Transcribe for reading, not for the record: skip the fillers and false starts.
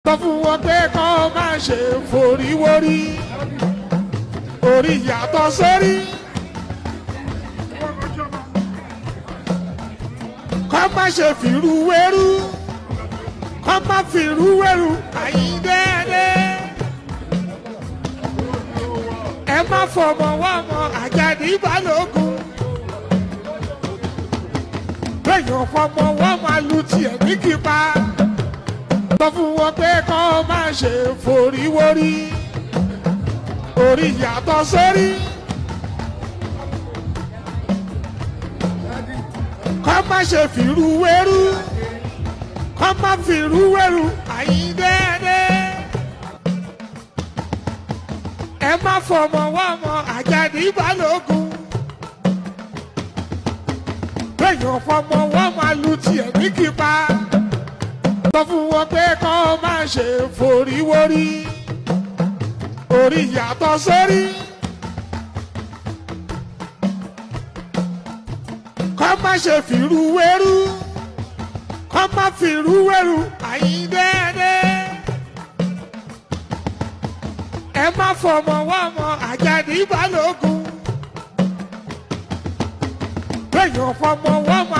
Sọ fún wọn pé kán má ṣe forí wórí orí yàtọ̀ sórí. Kán má ṣe fìrú wérú kán má fìrú wérú Àyìndé. Ẹ má fọmọ wọmọ Àjàdí Balógun. Bẹ́ẹ̀yàn fọmọ wọmọ alùtì ẹ̀ ní kípa. Sọ fún wọn pé kán má ṣe forí wórí orí yàtọ̀ sórí. Kán má ṣe fìrú wérú kán má fìrú wérú Àyìndé. Ẹ má fọmọ wọmọ Àjàdí Balógun. Bẹ́ẹ̀yàn fọmọ wọmọ alùtì ẹ̀ ní kípa. Sọ fún wọn pé kán má ṣe forí wórí orí yàtọ̀ sórí. Kán má ṣe fìrú wérú kán má fìrú wérú Àyìndé. Ẹ má fọmọ wọmọ Àjàdí Balógun. Bẹ́ẹ̀yàn fọmọ wọmọ